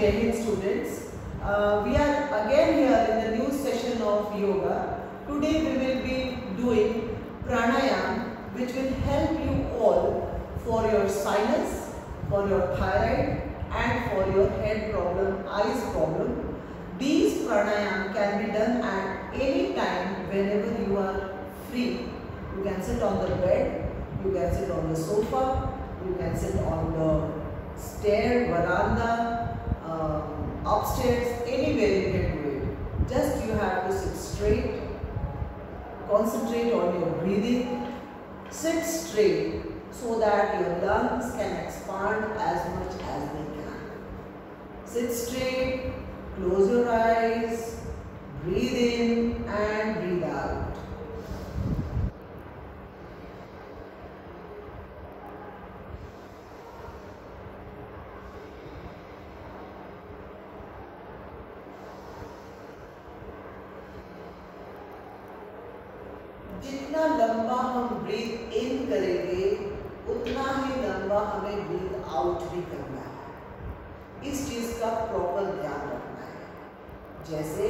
Jai Hind students. We are again here in the new session of yoga. Today we will be doing pranayam, which will help you all for your sinus, for your thyroid and for your head problem, eyes problem. These pranayam can be done at any time whenever you are free. You can sit on the bed, you can sit on the sofa, you can sit on the stair, veranda, upstairs, anywhere you can do it. Just you have to sit straight, concentrate on your breathing, sit straight so that your lungs can expand as much as they can. Sit straight, close your eyes, breathe in and breathe out. जितना लंबा हम breathe इन करेंगे उतना ही लंबा हमें breathe out भी करना है। इस चीज का प्रॉपर ध्यान रखना है। जैसे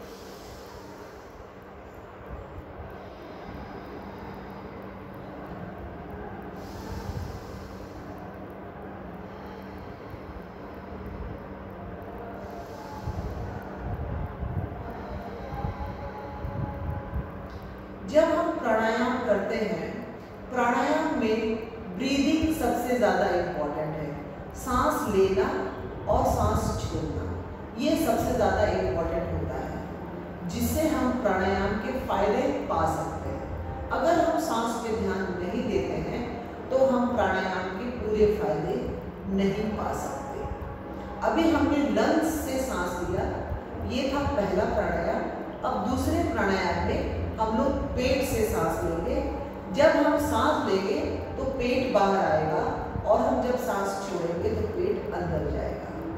जब हम प्राणायाम करते हैं, प्राणायाम में ब्रीदिंग सबसे ज़्यादा इम्पॉर्टेंट है। सांस लेना और सांस छोड़ना ये सबसे ज़्यादा इम्पॉर्टेंट होता है, जिससे हम प्राणायाम के फायदे पा सकते हैं। अगर हम सांस पे ध्यान नहीं देते हैं तो हम प्राणायाम के पूरे फायदे नहीं पा सकते। अभी हमने लंग्स से सांस लिया, ये था पहला प्राणायाम। अब दूसरे प्राणायाम में हम लोग पेट से सांस लेंगे। जब हम सांस लेंगे तो पेट बाहर आएगा और हम जब सांस छोड़ेंगे तो पेट अंदर जाएगा।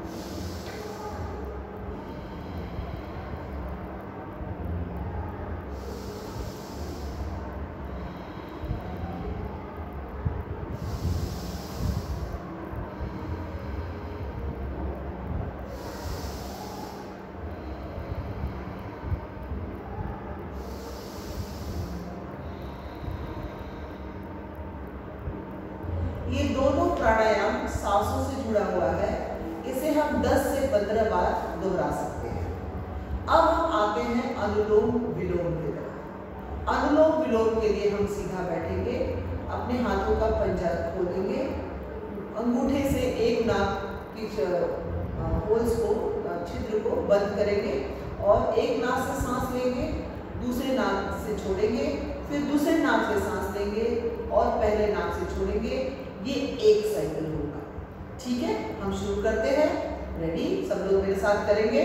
ये दोनों प्राणायाम सांसों से जुड़ा हुआ है। इसे हम 10 से 15 बार दोहरा सकते हैं। अब हम आते हैं अनुलोम विलोम की तरफ। अनुलोम विलोम के लिए हम सीधा बैठेंगे, अपने हाथों का पंजा खोलेंगे, अंगूठे से एक नाक की होल्स को, छिद्र को बंद करेंगे और एक नाक से सांस लेंगे, दूसरे नाक से छोड़ेंगे, फिर दूसरे नाक से सांस लेंगे और पहले नाक से छोड़ेंगे। ये एक साइकिल होगा। ठीक है, हम शुरू करते हैं। रेडी? सब लोग मेरे साथ करेंगे।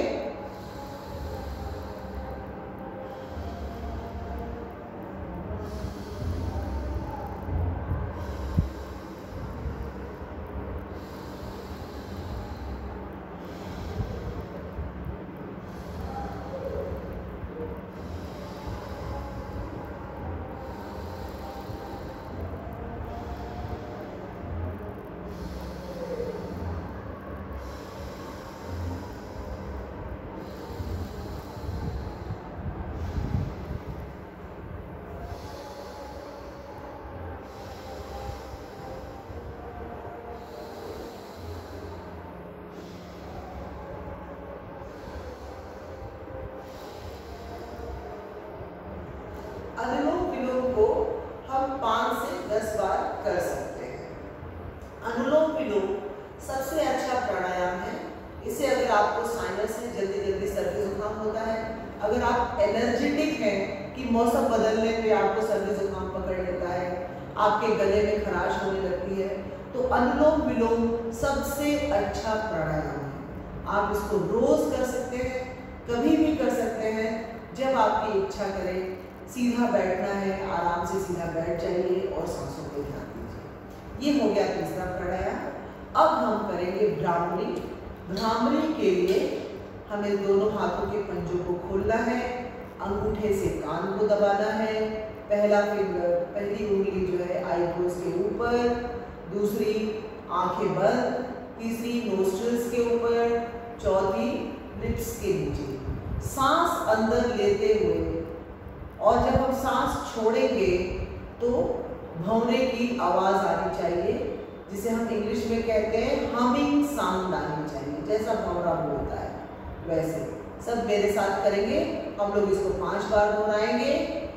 अनुलोम विलोम को हम 5 से 10 बार कर सकते हैं। अनुलोम विलोम सबसे अच्छा प्राणायाम है। इसे अगर आपको साइनस है, जल्दी जल्दी सर्दी जुकाम होता है, अगर आप एनर्जेटिक हैं कि मौसम बदलने पे आपको सर्दी जुकाम पकड़ लेता है, आपके गले में खराश होने लगती है, तो अनुलोम विलोम सबसे अच्छा प्राणायाम है। आप इसको रोज कर सकते हैं, कभी भी कर सकते हैं, जब आपकी इच्छा करे। सीधा बैठना है, आराम से सीधा बैठ जाइए और सांसों पे ध्यान दीजिए। ये हो गया तीसरा प्राणायाम। अब हम करेंगे भ्रामरी। भ्रामरी के लिए हमें दोनों हाथों के पंजों को खोलना है, अंगूठे से कान को दबाना है, पहला फिंगर, पहली उंगली जो है आईब्रोज के ऊपर, दूसरी आंखें बंद, तीसरी नोस्ट्रिल्स के ऊपर, चौथी लिप्स के नीचे। सांस अंदर लेते हुए और जब हम सांस छोड़ेंगे तो भंवरे की आवाज आनी चाहिए, जिसे हम इंग्लिश में कहते हैं हमिंग साउंड आनी चाहिए, जैसा भंवरा बोलता है वैसे। सब मेरे साथ करेंगे, हम लोग इसको 5 बार दोहराएंगे।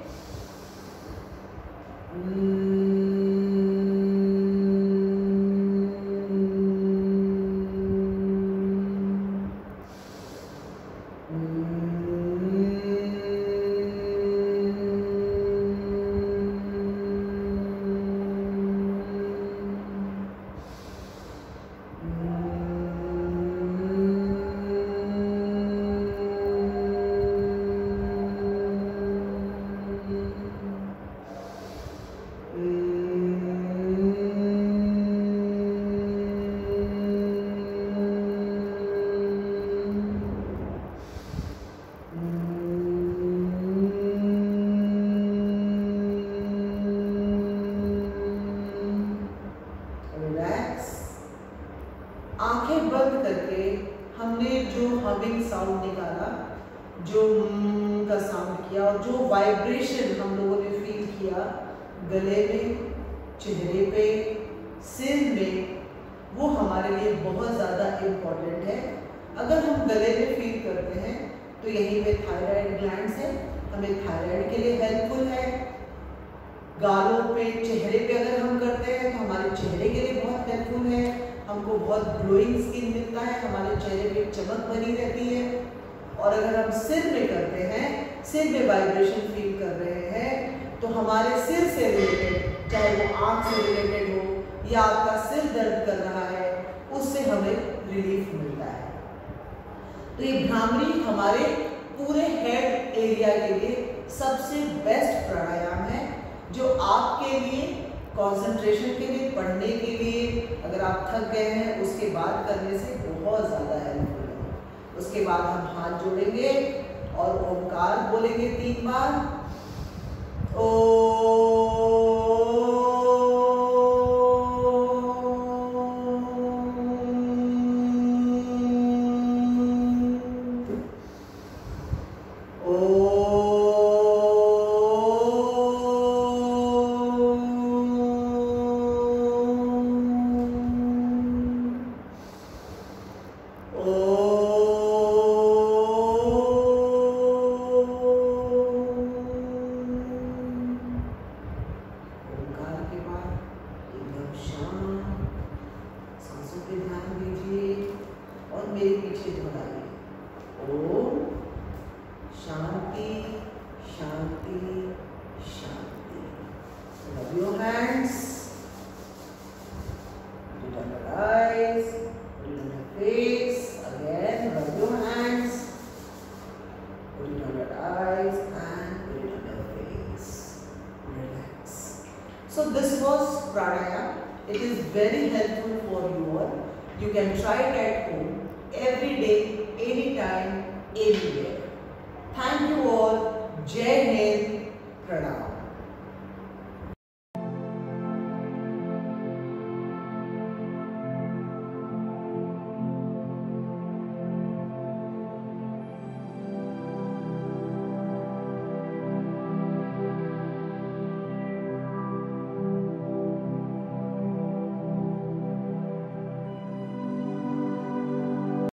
आंखें बंद करके हमने जो हमिंग साउंड निकाला, जो का साउंड किया और जो वाइब्रेशन हम लोगों ने फील किया गले में, चेहरे पे, सिर में, वो हमारे लिए बहुत ज़्यादा इम्पोर्टेंट है। अगर हम गले में फील करते हैं तो यहीं पे थायराइड ग्लैंड्स है, हमें थायराइड के लिए हेल्पफुल है। गालों पे, चेहरे पे अगर हम करते हैं तो हमारे चेहरे के लिए बहुत हेल्पफुल है, हमको बहुत ग्लोइंग स्किन मिलता है, हमारे चेहरे पे चमक बनी रहती है। और अगर हम सिर में करते हैं, सिर में वाइब्रेशन फील कर रहे हैं, तो हमारे सिर से रिलेटेड, चाहे वो आँख से रिलेटेड हो या आपका सिर दर्द कर रहा है, उससे हमें रिलीफ मिलता है। तो ये भ्रामरी हमारे पूरे हेड एरिया के लिए सबसे बेस्ट प्राणायाम है, जो आपके लिए कंसंट्रेशन के लिए, पढ़ने के लिए, अगर आप थक गए हैं उसके बाद करने से बहुत ज़्यादा हेल्पफुल है। उसके बाद हम हाथ जोड़ेंगे और ओमकार बोलेंगे 3 बार। मेरे पीछे दोहराइए। ओम शांति शांति शांति। Rub your hands, put it on your eyes, put it on your face. Again, rub your hands, put it on your eyes and put it on your face. Relax. So this was pranayama. It is very helpful for you all. You can try it at home every day, anytime, anywhere. Thank you all.